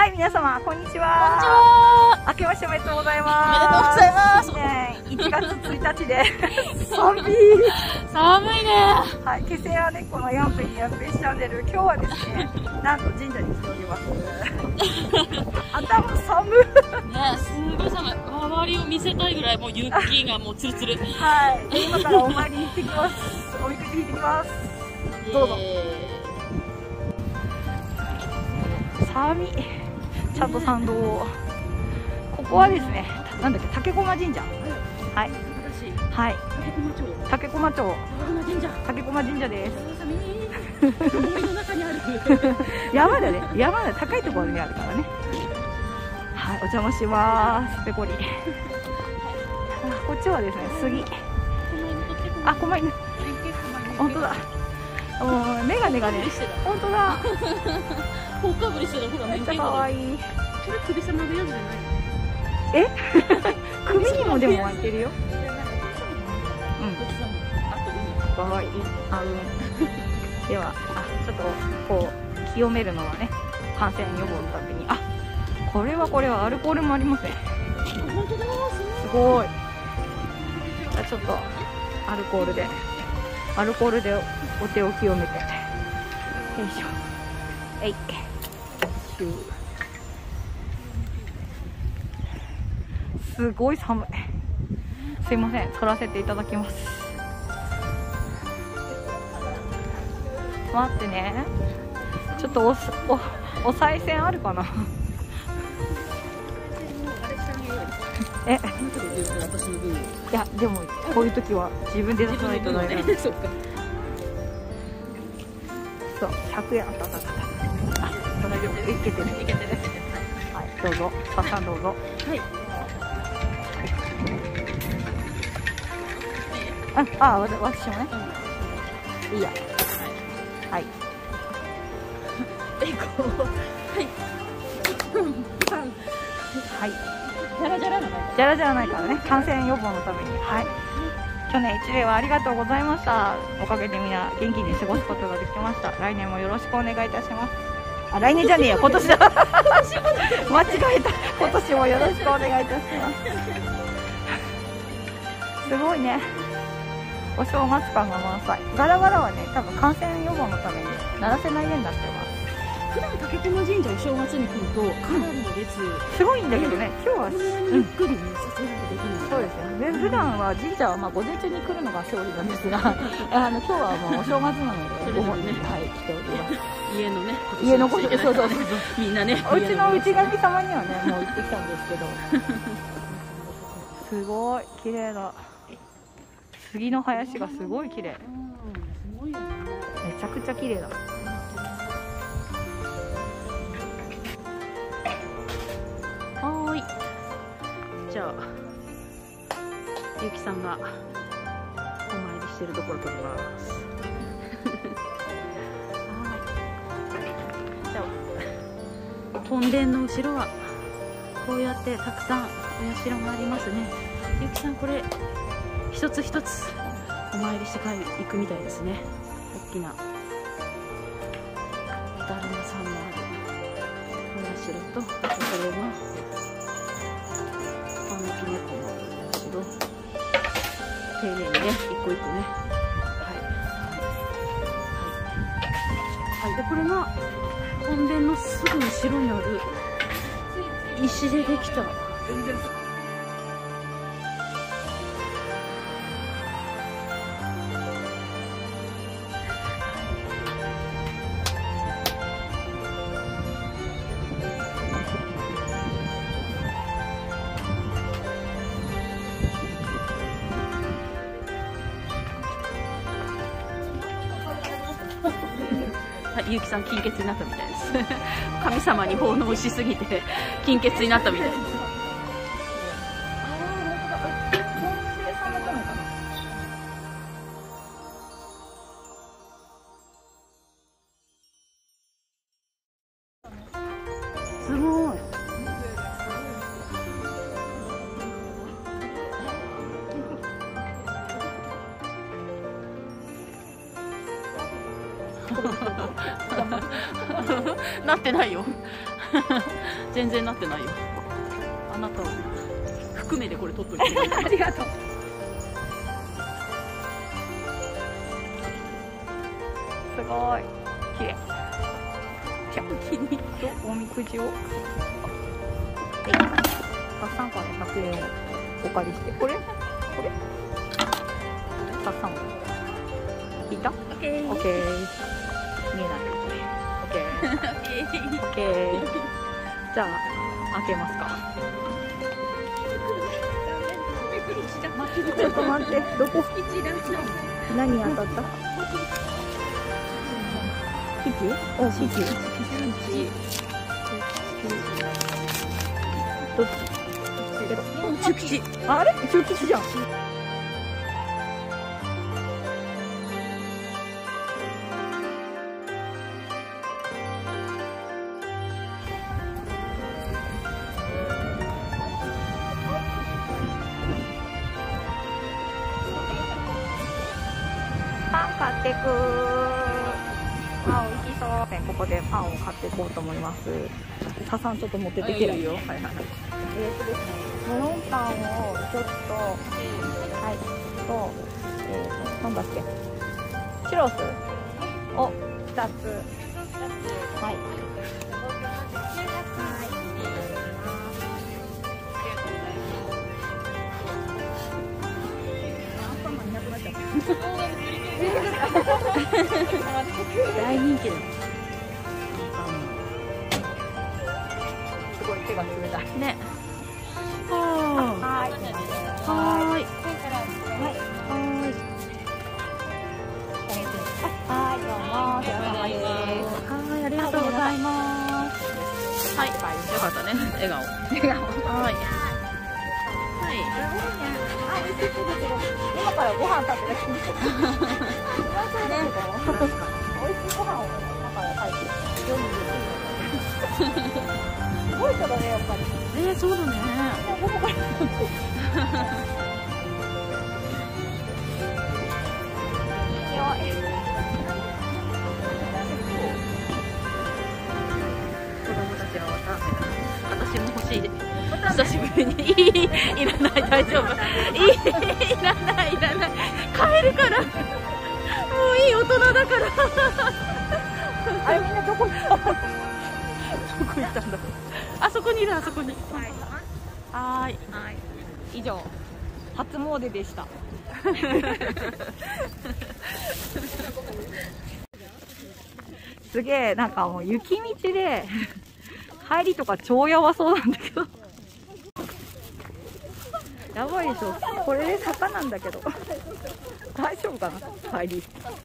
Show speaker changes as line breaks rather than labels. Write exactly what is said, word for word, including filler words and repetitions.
はい、皆様こんにちは。
こんにちは。
明けましておめでとうございます。
おめでとうございます。
新年いちがつついたちで寒い。
寒いね。
はい、気仙屋猫のヤンペイヤンペイチャンネル、今日はですね、なんと神社に来ております。頭寒い。
ね、すごい寒い。周りを見せたいぐらいもう雪がもうツルツル。
はい、今からお参りに行ってきます。おみくじ引いてきます。どうぞ。寒い。ちゃんと参道を。ここはですね、なんだっけ、竹駒神社。はい。はい。竹駒町。竹駒神社です。山だね。山だ。高いところにあるからね。はい、お邪魔します。ペコリ。こっちはですね、杉。あ、狛犬。本当だ。もうメガネがね、本当だ。
ほかぶりしてる。ほら、
めっちゃ可愛い。
これ首様のやつじゃない？
え？首にもでも巻いてるよ。うん。可愛い。あのでは、あ、ちょっとこう清めるのはね、感染予防のために。あ、これはこれはアルコールもありますね。
本当だ。
すごい。じゃあちょっとアルコールでアルコールでお手を清めて。よいしょ。えい。すごい寒い。すいません、取らせていただきます。待ってね。ちょっとおすおお賽銭あるかな。え、いやでもこういう時は自分で出さないとダメなんで。そう、ひゃくえんあったあったあった。あ、大丈夫。いけてるいけてる。はい、どうぞ。さっさんどうぞ。はい。あ、あ、わ私もね。いいや。はい。え、こう。はい。はい。じゃらじゃらない。じゃらじゃらないからね。感染予防のために。はい。去年一年はありがとうございました。おかげでみんな元気に過ごすことができました。来年もよろしくお願いいたします。あ、来年じゃねえよ。今年だ。間違えた。今年もよろしくお願いいたします。すごいね。お正月感が満載。ガラガラはね、多分感染予防のために鳴らせないようになってます。
普段竹駒神社お正月に来るとかなりの列、
すごいんだけどね。今日は
ゆっくりね、撮影ができる。
そうですよね。普段は神社はまあ午前中に来るのが勝利なんですが、あの今日はもうお正月なので午後に、はい、来ております。
家のね、
家のこと、そうそうそう。
みんなね、
うちの内神様にはね、もう行ってきたんですけど。すごい綺麗だ。杉の林がすごい綺麗。めちゃくちゃ綺麗だ。
はーい。じゃあ、ゆきさんがお参りしてるところ撮ります。はい。じゃあ、本殿の後ろはこうやってたくさんお社がありますね。ゆきさん、これ一つ一つお参りして帰り行くみたいですね。大きなだるまさんもあるお社と、あとこれがたぬき猫のお城。丁寧にね、一個一個ね。はい。はい。はい。で、これが本殿のすぐ後ろにある石でできた。ゆうきさん金欠になったみたいです。神様に奉納しすぎて金欠になったみたいです。すごい。なってないよ。 全然なってないよ。あなたを含めてこれ取っといて
ありがとう。すごい綺麗。じゃあ気におみくじをたくさんからひゃくえんをお借りして、これこれたくさん引いた？オッケーオッケー。見えないよこれ。オッケーオッケー。じゃあ開けますか。ちょっと待って、どこ？何当たった？吉？お、吉。どっち？中吉。あれ？中吉じゃん。パン買ってく。あ、美味しそう。ここでパンを買っていこうと思います。ささんちょっと持っててきてよ。はいはいはい。えーとですね、メロンパンをちょっと、はい、と、えーと、なんだっけ、チュロスをふたつ、はい。
大人気だ。
すごい手が冷たい
ね。は
はい。
ーい。はーい。
はい。はい。はい、どうも、お疲れ様です。
はい、ありがとうございます。はい、よかったね。笑顔。
笑顔。
はい。はい。
あ、美味しそうだけど、今からご飯食べなくていいですか？美味しいご飯を今から書いて読むんです。すごい人だね、やっぱり。
えー、そうだね。
午後から。
子供たちがまた、私も欲しい。久しぶりに。いい、いらない、大丈夫。いい、いらない、いらない。帰るから。もういい、大人だから。
あれみんなどこ行った？
どこ行ったんだろう。あそこにいる、あそこに。はい。はい。
以上、初詣でした。すげえ、なんかもう雪道で帰りとか超やばそうなんだけど。やばいでしょ。これで坂なんだけど。大丈夫かな帰り。